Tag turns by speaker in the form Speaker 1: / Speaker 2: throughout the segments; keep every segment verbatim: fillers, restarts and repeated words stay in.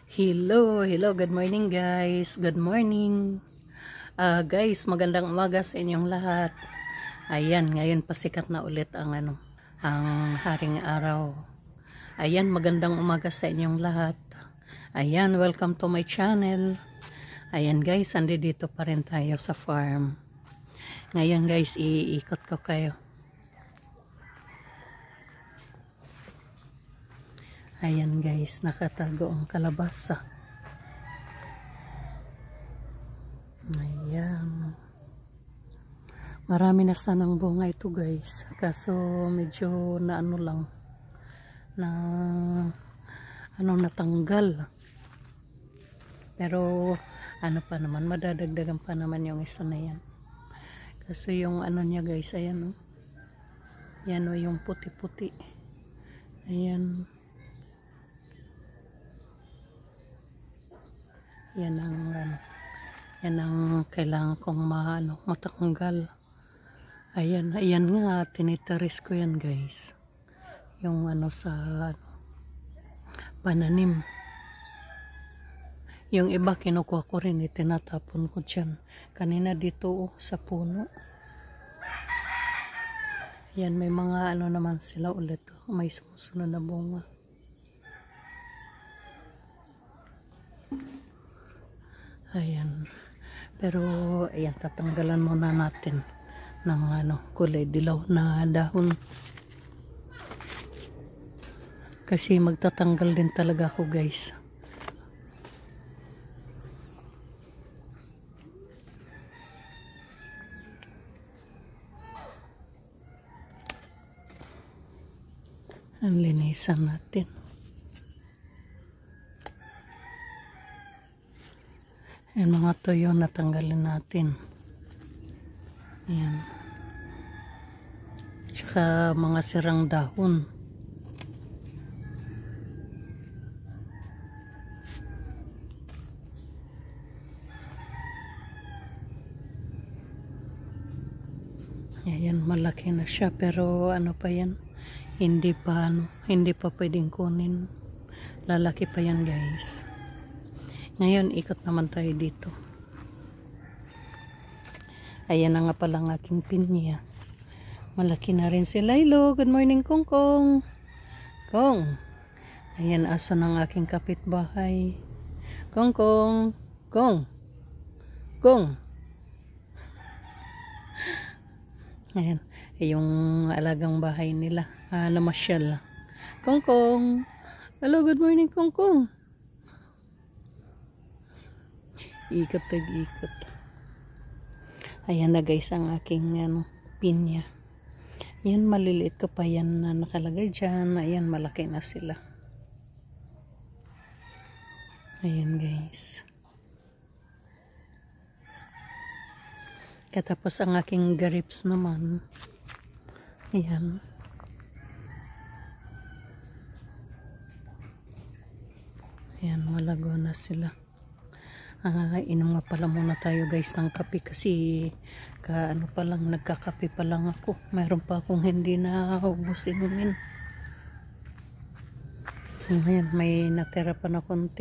Speaker 1: Hello, hello, good morning guys. Good morning. Uh, guys, magandang umaga sa inyong lahat. Ayan, ngayon pasikat na ulit ang ano, ang haring araw. Ayan, magandang umaga sa inyong lahat. Ayan, welcome to my channel. Ayan guys, andi dito pa rin tayo sa farm. Ngayon guys, iikot ko kayo. Ayan guys, nakatago ang kalabasa. Ayan. Marami na sanang bunga ito guys. Kaso medyo na ano lang. Na ano natanggal. Pero ano pa naman, madadagdagan pa naman yung isa na yan. Kaso yung ano niya guys, ayan o. Oh. Yan o, yung puti-puti. Ayan. Yan ang ano, yan ang kailangan kong maano, matanggal. Ayan, ayan nga, tinitaris ko yan guys. Yung ano sa ano, pananim. Yung iba kinukuha ko rin, itinatapon ko dyan. Kanina dito oh, sa puno. Yan, may mga ano naman sila ulit. Oh, may sumusunod na bunga. Ayan. Pero ayan, tatanggalan muna natin ng ano, kulay dilaw na dahon. Kasi magtatanggal din talaga ako guys. Ang linisan natin. Ayan, mga tuyo natanggalin natin. Ayan. Tsaka mga sirang dahon. Ayan, malaki na siya pero ano pa yan? Hindi pa ano, hindi pa pwedeng kunin. Lalaki pa yan guys. Ngayon, ikot naman tayo dito. Ayan na nga pala ang aking pinya. Malaki na rin si Lilo. Good morning, Kong Kong. Kong. Ayan, aso ng aking kapitbahay. Kong Kong. Kong. Kong. Ayan, yung alagang bahay nila. Ah, namasyal. Kong Kong. Hello, good morning, Kong Kong. Ikot tag-ikot. Ayan na guys ang aking ano, pinya. Yan, maliliit ka pa yan na nakalagay dyan. Ayan, malaki na sila. Ayan guys. Katapos ang aking grapes naman. Ayan. Ayan, malago na sila. Uh, inom nga pala muna tayo guys ng kape kasi ka ano pa lang, nagkakape pa lang ako. Mayroon pa akong hindi na ubos inumin. Ayan, may natira pa na konti.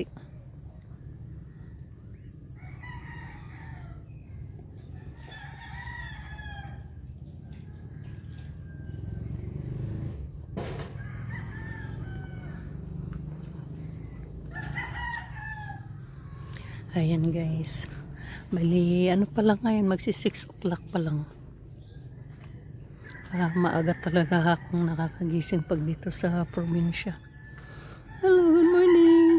Speaker 1: Ayan guys. Bali, ano pa lang ngayon, magsi six o'clock pa lang. Ah, maaga talaga akong nakakagising pag dito sa probinsya. Hello, good morning!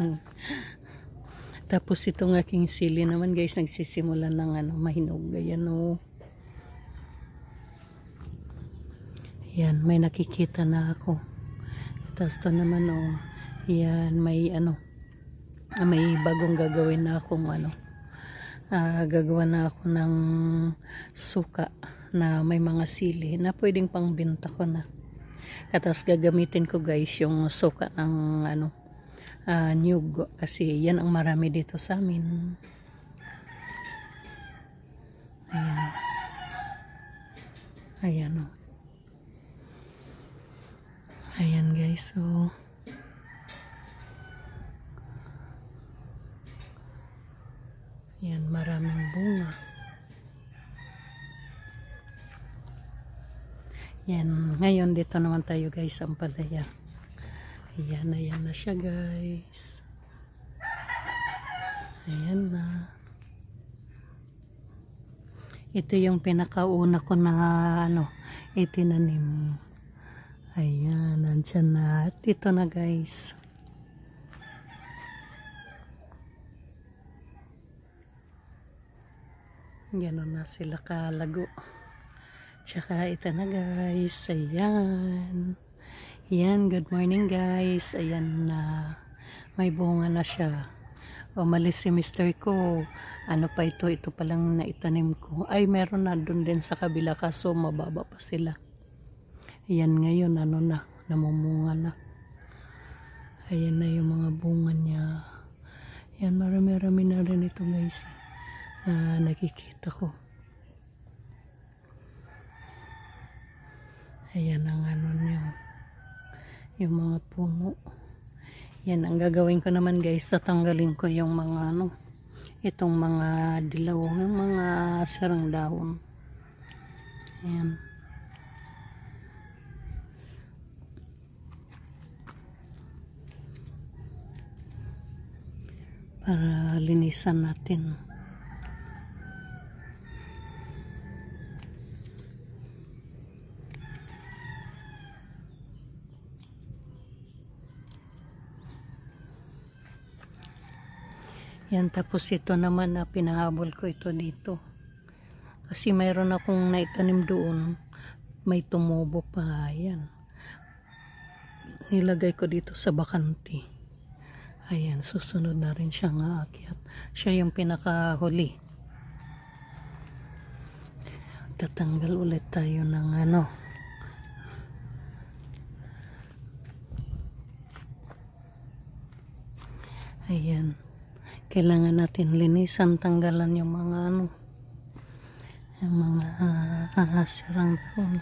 Speaker 1: Tapos itong aking sili naman guys, nagsisimula ng ano, mahinog. Ayan o. Ayan, may nakikita na ako. Tapos ito naman o. Ayan, may ano, may bagong gagawin na akong ano, uh, gagawa na ako ng suka na may mga sili na pwedeng pangbenta ko na. Tapos gagamitin ko guys yung suka ng ano, uh, nyug kasi yan ang marami dito sa amin. Ayan. Ayan o. Ayan guys, so Yan, maraming bunga. Yan, ngayon dito naman tayo guys, ang palaya. Ayan, ayan na siya guys. Ayan na. Ito yung pinakauna ko na ano, itinanim. Ayan, nandyan na. At ito na guys. Ganon na sila kalago. Tsaka ito na guys. Ayan. Ayan, good morning guys. Ayan na. May bunga na siya. Umalis si mister ko. Ano pa ito? Ito palang naitanim ko. Ay, meron na dun din sa kabila kaso mababa pa sila. Ayan ngayon, ano na, namumunga na. Ayan na yung mga bunga niya. Ayan, marami-rami na rin ito guys. Na nakikita ko. Ayan ang ano niya. Yung mga puno. Yan, ang gagawin ko naman guys, tatanggalin ko yung mga ano, itong mga dilaw, yung mga sarang dahon. Ayan. Para linisan natin. Yan, tapos ito naman na pinahabol ko ito dito. Kasi mayroon akong naitanim doon. May tumubo pa. Ayan. Nilagay ko dito sa bakante. Ayan, susunod na rin siyang aakyat. Siya yung pinakahuli. Tatanggal ulit tayo ng ano. Ayan. Kailangan natin linisan, tanggalan yung mga ano, yung mga uh, sirang dahon.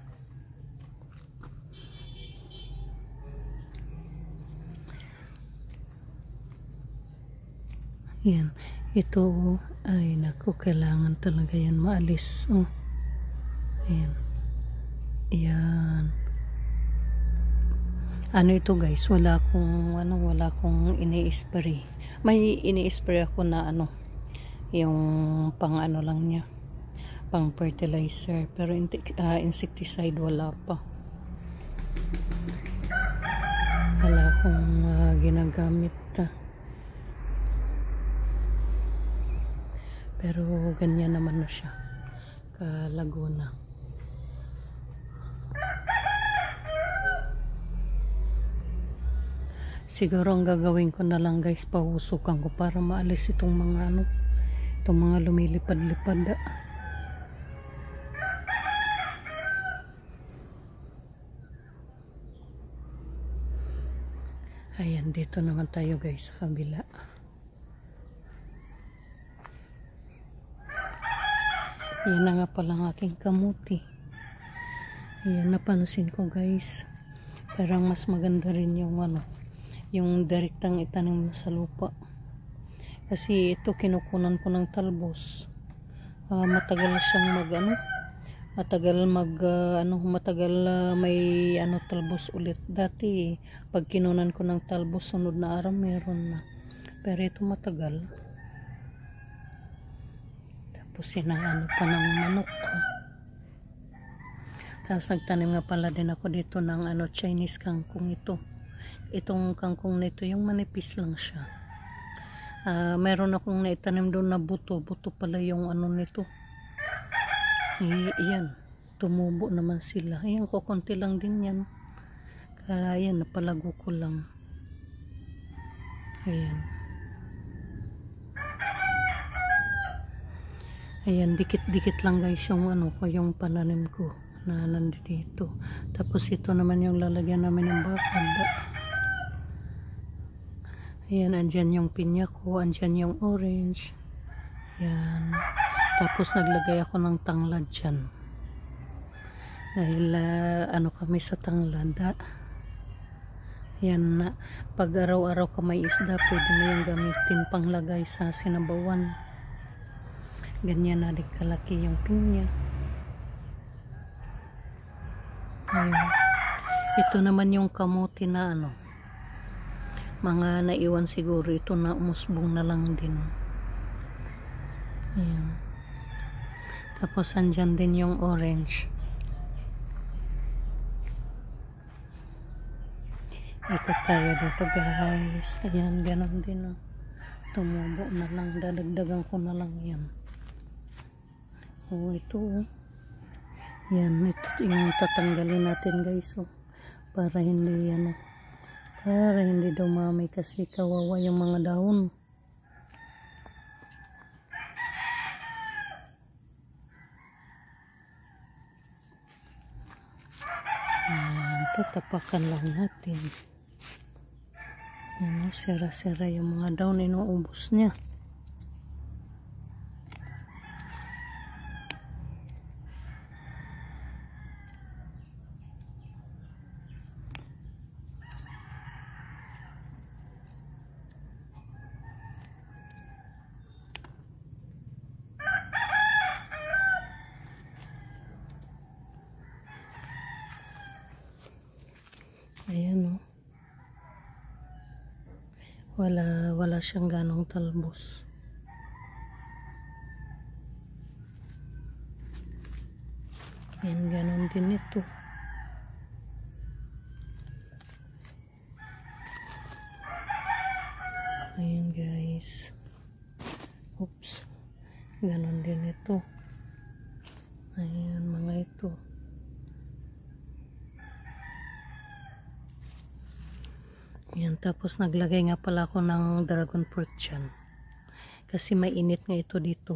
Speaker 1: Yan, ito ay naku, kailangan talaga yan maalis. Oh. Ayan. Yan. Ano ito guys, wala akong ano, wala akong ini-spray. May ini-spray ako na ano, yung pang ano lang niya, pang fertilizer, pero uh, insecticide wala pa. Wala akong uh, ginagamit. Uh. Pero ganyan naman na siya, kalago na. Siguro ang gagawin ko na lang guys, pahusukan ko para maalis itong mga ano, itong mga lumilipad-lipad. Ayan, dito naman tayo guys sa kabila. Ayan na nga pala ang aking kamuti. Ayan, napansin ko guys, parang mas maganda rin yung ano, yung direktang itanim sa lupa. Kasi ito kinukunan ko ng talbos. Uh, matagal siyang mag ano, matagal mag uh, ano, matagal uh, may ano talbos ulit. Dati pag kinunan ko ng talbos sunod na araw meron na. Pero ito matagal. Tapos sinang pa ng manok. Tapos nagtanim nga pala din ako dito ng ano, Chinese kangkong ito. Itong kangkong nito, yung manipis lang siya. Uh, meron akong naitanim doon na buto. Buto pala yung ano nito. Iyan. Tumubo naman sila. Ayan, kukunti lang din yan. Kaya ayan, napalago ko lang. Ayan. Ayan, dikit-dikit lang guys yung ano ko, yung pananim ko na nandito. Tapos ito naman yung lalagyan namin ng bakal. Ayan, andyan yung pinya ko, andyan yung orange. Ayan. Tapos naglagay ako ng tanglad dyan. Dahil uh, ano kami sa tanglad. Ayan na. Pag araw-araw ka may isda, pwede mo yung gamitin panglagay sa sinabawan. ganyan na din kalaki yung pinya. Ayun. Ito naman yung kamote na ano, mga naiwan siguro, ito na umusbong na lang din. Ayan. Tapos andyan din yung orange. Ikot tayo dito guys. Ayan, ganon din oh. Tumubo na lang, dadagdagan ko na lang yan. Oh, ito oh. Yan, ito yung tatanggalin natin guys oh. Para hindi yan oh. Para hindi dumami kasi kawawa yung mga dahon. Ayan, tatapakan lang natin. Ano, sira-sira yung mga dahon, inuubos niya. Ayan o. Wala, wala siyang ganong talbos. Ayan, ganon din ito. Ayan guys. Oops. Ganon din ito. Ayan mga ito. Yan, tapos naglagay nga pala ako ng dragon fruit dyan. Kasi mainit nga ito dito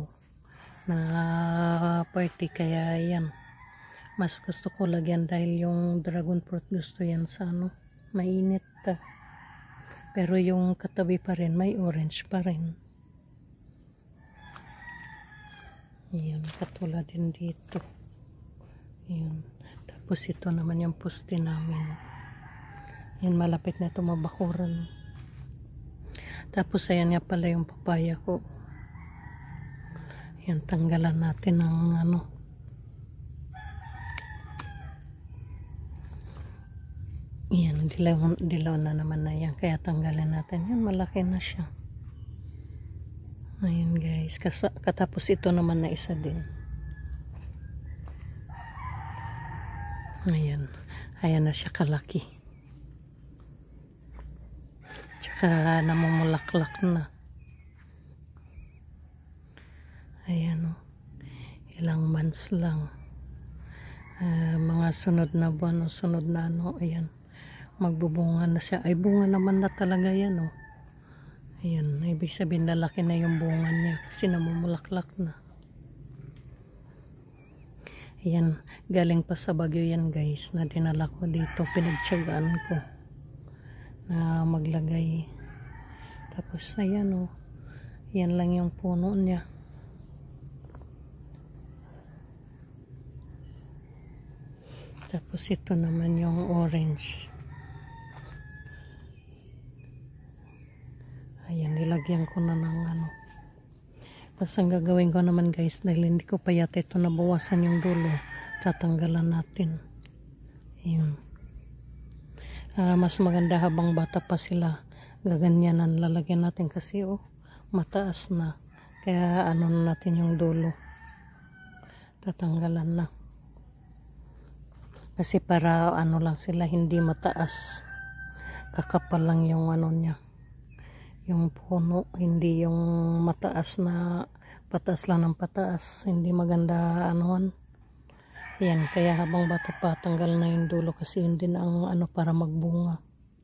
Speaker 1: na party, kaya yan. Mas gusto ko lagyan dahil yung dragon fruit gusto yan sa ano, mainit ta. Pero yung katabi pa rin, may orange pa rin. Yan, katulad din dito. Yan. Tapos ito naman yung poste namin. Yan, malapit na ito mabakuran. Tapos ayan nga pala yung papaya ko. Yan, tanggalan natin ng ano. Yan, dilaw, dilaw na naman na yan. Kaya tanggalan natin. Yan, malaki na siya. Ayan guys. Kasa, katapos ito naman na isa din. Ayan. Ayan na siya kalaki. Tsaka namumulaklak na. Ayan o. Ilang months lang. Uh, mga sunod na buwan o sunod na ano. Ayan. Magbubunga na siya. Ay, bunga naman na talaga yan o. Ayan. Ibig sabihin lalaki na yung bunga niya. Kasi namumulaklak na. Ayan. Galing pa sa Baguio yan guys. Na dinala ko dito. Pinagtyagaan ko na maglagay. Tapos ayan o, yan lang yung puno niya. Tapos ito naman yung orange. Ayan, nilagyan ko na ng ano. Tapos ang gagawin ko naman guys, dahil hindi ko pa yata ito nabawasan yung dulo, tatanggalan natin. Ayan. Uh, mas maganda habang bata pa sila, gaganyanan lalagyan natin kasi oh, mataas na, kaya ano natin yung dulo, tatanggalan na kasi para ano lang sila, hindi mataas, kakapal lang yung ano niya, yung puno, hindi yung mataas na pataas lang ng pataas, hindi maganda anuhan. Yan, kaya habang bata pa, tanggal na yung dulo kasi yun din ang ano para magbunga.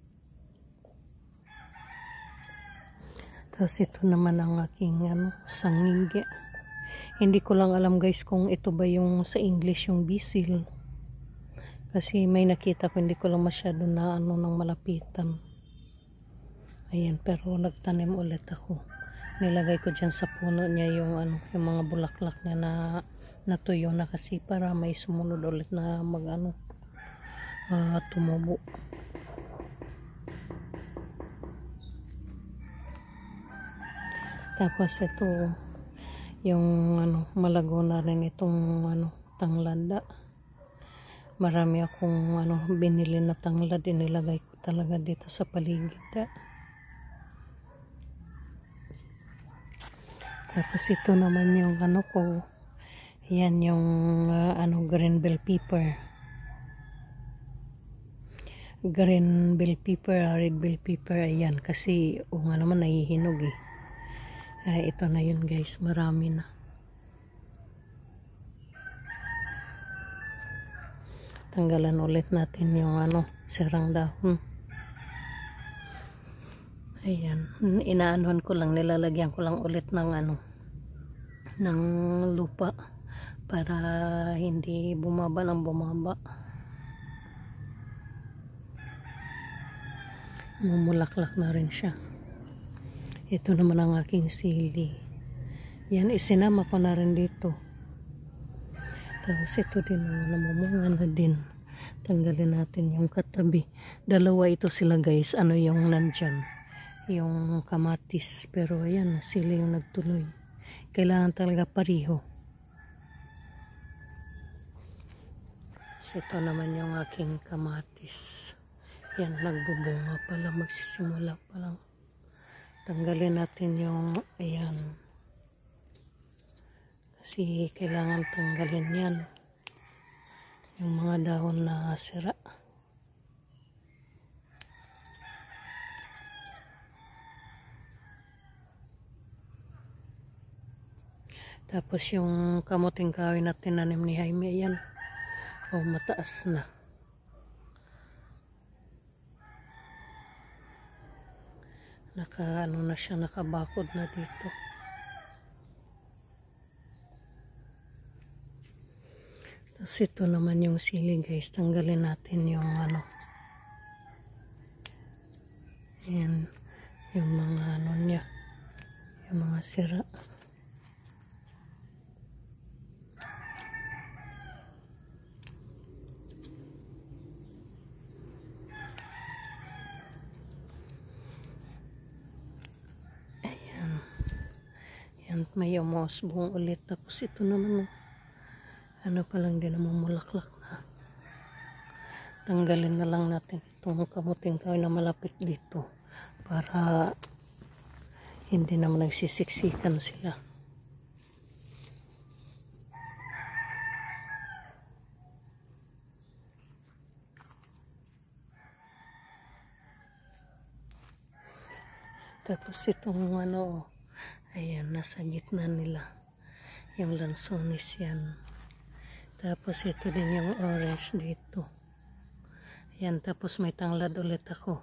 Speaker 1: Tapos ito naman ang aking ano, sangige. Hindi ko lang alam guys kung ito ba yung sa English yung bisil. Kasi may nakita ko, hindi ko lang masyado na ano nang malapitan. Ayan, pero nagtanim ulit ako. Nilagay ko dyan sa puno niya yung ano, yung mga bulaklak niya na natuyo na kasi para may sumunod ulit na mag ano, uh, tumubo. Tapos ito yung ano, malago na rin itong ano, tanglad. Marami akong ano, binili na tanglad, inilagay ko talaga dito sa paligid. Tapos ito naman yung ano ko, yan yung uh, ano, green bell pepper. Green bell pepper, red bell pepper, ayan, kasi o nga naman nahihinog eh. Ay, ito na yun guys, marami na. Tanggalan ulit natin yung ano, sirang dahon. Ayan, inaanuhan ko lang, nilalagyan ko lang ulit ng ano, ng lupa para hindi bumaba ng bumaba. Mumulaklak na rin siya. Ito naman ang aking sili. Yan, isinama ko na rin dito. Tapos ito din, namumunga na din. Tanggalin natin yung katabi. Dalawa ito sila guys. Ano yung nandyan? Yung kamatis. Pero ayan, sila yung nagtuloy. Kailangan talaga pariho. So, ito naman yung aking kamatis. Yan, nagbubunga pa lang. Magsisimula pa lang. Tanggalin natin yung, ayan. Kasi kailangan tanggalin yan. Yung mga dahon na sira. Tapos yung kamuting kahoy na tinanim ni Jaime, ayan. O, mataas na. Naka, ano na siya, nakabakod na dito. Tapos ito naman yung sili guys. Tanggalin natin yung ano. Ayan. Yung mga ano niya. Yung mga sira. Ayan. Ayan. May umusbong ulit. Tapos ito naman ano pa lang din namumulaklak na. Tanggalin na lang natin itong kamuting kahoy na malapit dito para hindi naman nagsisiksikan sila. Tapos itong ano, ayan, nasa gitna nila yung lansones yan. Tapos ito din yung orange dito. Ayan, tapos may tanglad ulit ako.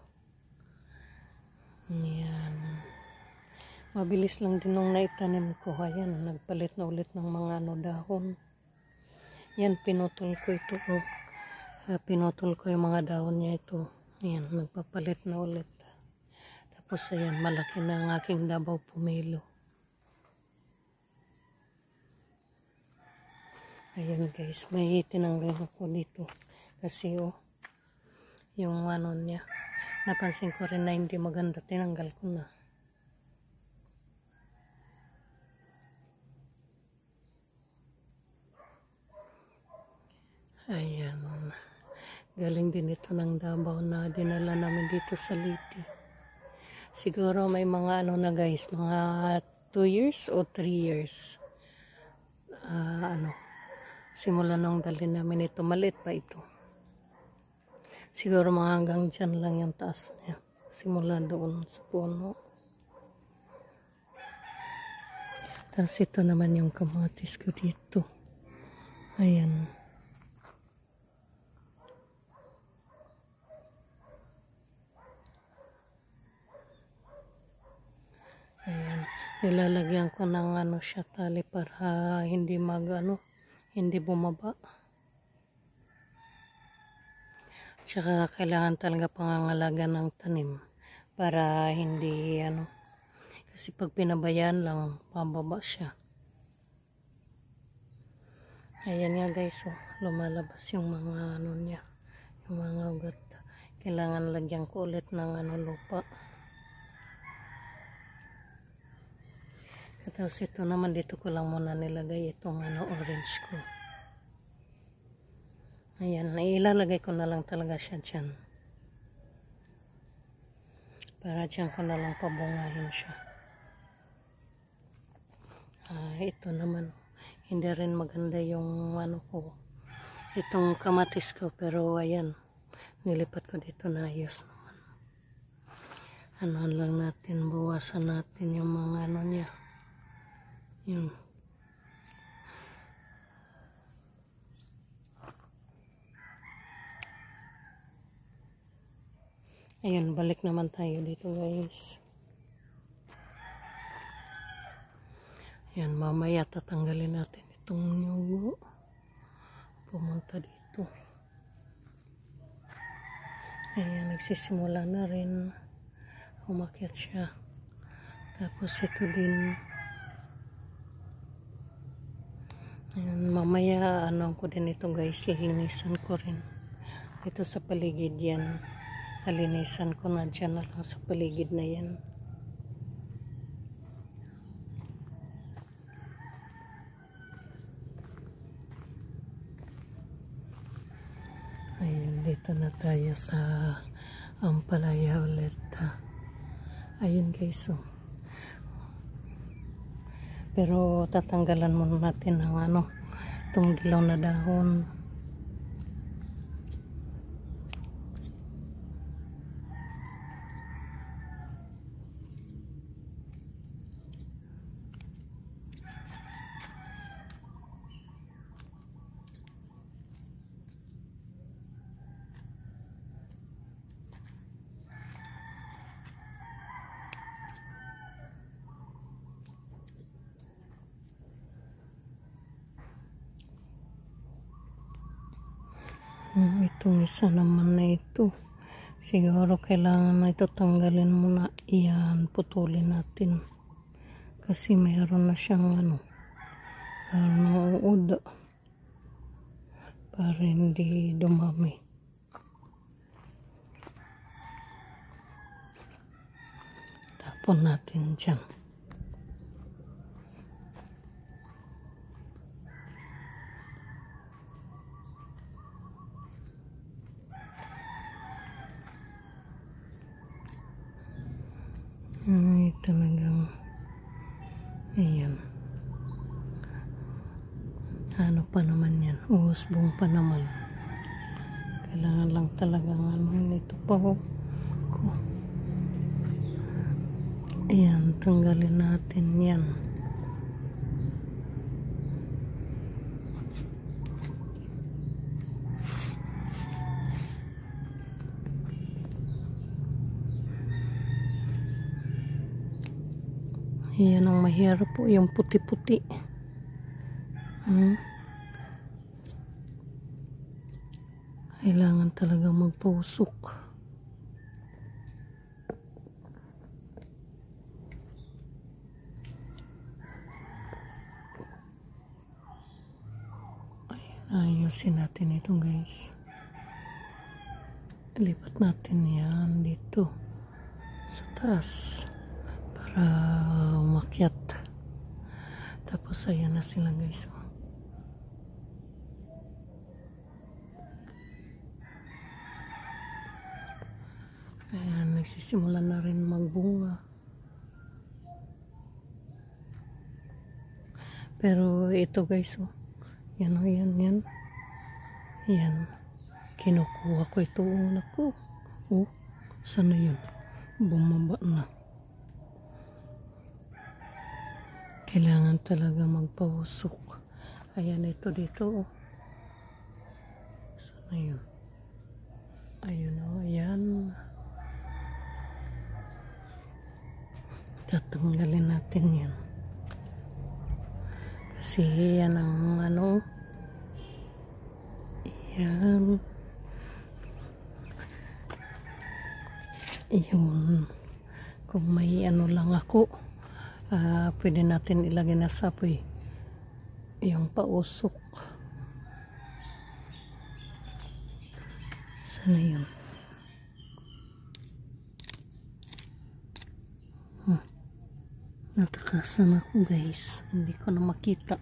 Speaker 1: Ayan. Mabilis lang din nung naitanim ko. Ayan, nagpalit na ulit ng mga ano, dahon. Ayan, pinutol ko ito. Oh. Uh, pinutol ko yung mga dahon niya ito. Ayan, magpapalit na ulit. Tapos ayan, malaki na ang aking Davao Pomelo. Ayan guys, may tinanggal ako dito. Kasi oh, yung ano niya, napansin ko rin na hindi maganda, tinanggal ko na. Ayan, galing din ito ng Davao na dinala namin dito sa Liti. Siguro may mga ano na guys, mga two years o three years. Uh, ano, simula nung dalhin namin ito, maliit pa ito. Siguro mga hanggang dyan lang yung taas niya. Simula doon sa puno. Tapos ito naman yung kamatis ko dito. Ayan. Ayan. Nilalagyan ko ng ano siya, tali para hindi mag ano, hindi bumaba. Tsaka kailangan talaga pangangalaga ng tanim para hindi ano, kasi pag pinabayaan lang pababa siya. Ayan nga guys, oh, lumalabas yung mga ano niya, yung mga ugat. Kailangan lagyan ko ulit ng ano, lupa. Tapos ito naman, dito ko lang muna nilagay itong ano, orange ko. Ayan, ilalagay ko na lang talaga siya dyan. Para dyan ko na lang pabungahin siya. Ah, ito naman, hindi rin maganda yung ano ko, itong kamatis ko, pero ayan, nilipat ko dito na ayos naman. Ano lang natin, bawasan natin yung mga ano niya. Yun. Ayan, balik naman tayo dito guys. Ayan, mamaya tatanggalin natin itong nyugo. Pumunta dito. Ayan, nagsisimula na rin. Umakyat siya. Tapos ito din. Ayan, mamaya ano ko din ito guys, lilinisan ko rin. Ito sa paligid yan. Nalinisan ko na dyan na lang sa paligid na yan. Ayan, dito na tayo sa Ampalaya ulit. Ayun guys, oh. Pero tatanggalan muna natin ng ano, itong dilaw na dahon. Hmm, itong isa naman na ito. Siguro kailangan na ito tanggalin muna. Iyan, putulin natin. Kasi mayroon na siyang ano, mayroon uod. Para hindi dumami. Tapon natin dyan. Ay, talagang ayan, ano pa naman yan, uhusbong pa naman. Kailangan lang talagang ano nito pa ko. Ayan, tanggalin natin yan. Ayan ang mahirap po, yung puti-puti. Hmm. Kailangan talaga magpausok. Ayan, ayusin natin ito guys. Lipat natin yan dito sa taas. Para umakyat. Tapos ayan na sila guys. Ayan, nagsisimula na rin magbunga. Pero ito guys, oh. Yan o, yan, yan. Yan. Kinukuha ko ito. Naku. Oh, sana yun? Bumaba na. Kailangan talaga magpausok. Ayan, ito dito. Oh. Sana yun? Ayun o, oh, ayan. Tatanggalin natin yan. Kasi yan ang ano. Yan. Yun. Kung may ano lang ako. Uh, pwede natin ilagay na sa apoy yung pausok. Sana yun? Hmm. Natakasan ako guys, hindi ko na makita.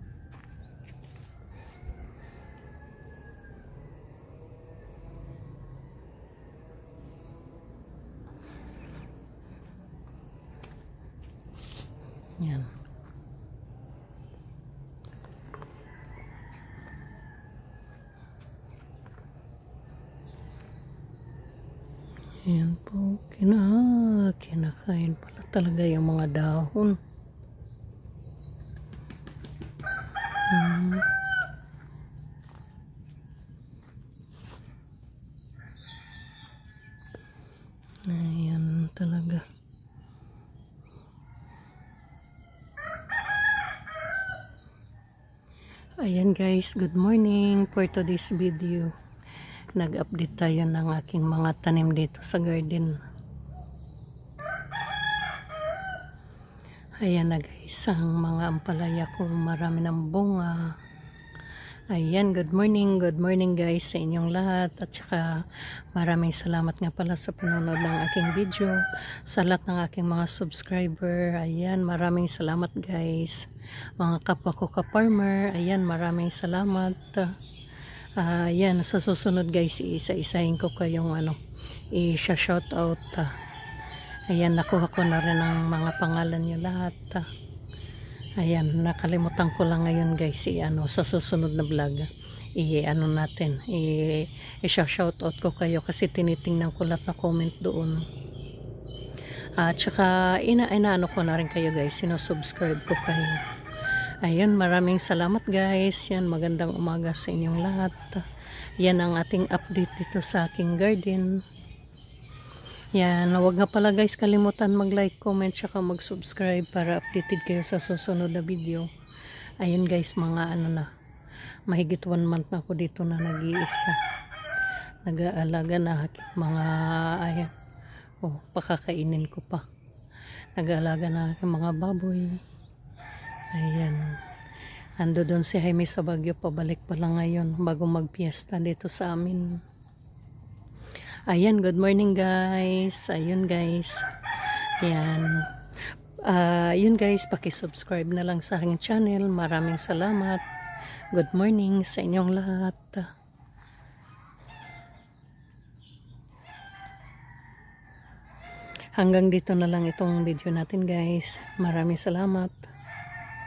Speaker 1: Yan. Yan po, kina, kinakain pala talaga yung mga dahon. Hmm. Ayan talaga. Ayan guys, good morning. For today's video, nag-update tayo ng aking mga tanim dito sa garden. Ayan na guys, ang mga ampalaya ko marami ng bunga. Ayan, good morning, good morning guys sa inyong lahat. At saka maraming salamat nga pala sa panonood ng aking video, sa lahat ng aking mga subscriber. Ayan, maraming salamat guys. Mga kapwa ko ka-farmer, ayan, maraming salamat. Uh, ayan, sa susunod guys, isa-isahin ko kayong ano, i-shout out. Uh, ayan, nakuha ko na rin ang mga pangalan nyo lahat. Uh, ayan, nakalimutan ko lang ngayon guys, i-ano, sa susunod na vlog, i-ano natin, i-shout out ko kayo kasi tinitingnan ko lahat na comment doon. At uh, saka, ina-inaano ko na rin kayo guys, sinusubscribe ko kayo. Ayan, maraming salamat guys. Yan, magandang umaga sa inyong lahat. Yan ang ating update dito sa aking garden. Yan, huwag nga pala guys kalimutan mag-like, comment, saka mag-subscribe para updated kayo sa susunod na video. Ayan guys, mga ano na, mahigit one month na ako dito na nag-iisa. Nag-aalaga na mga, ayan, oh, pakakainin ko pa. Nag-aalaga na aking mga baboy. Ayan, ando doon si Jaime sa Baguio, pabalik pa lang ngayon bago magpiesta dito sa amin. Ayan, good morning guys. Ayun guys, ayan, uh, yun guys, pakisubscribe na lang sa aking channel. Maraming salamat. Good morning sa inyong lahat. Hanggang dito na lang itong video natin guys. Maraming salamat.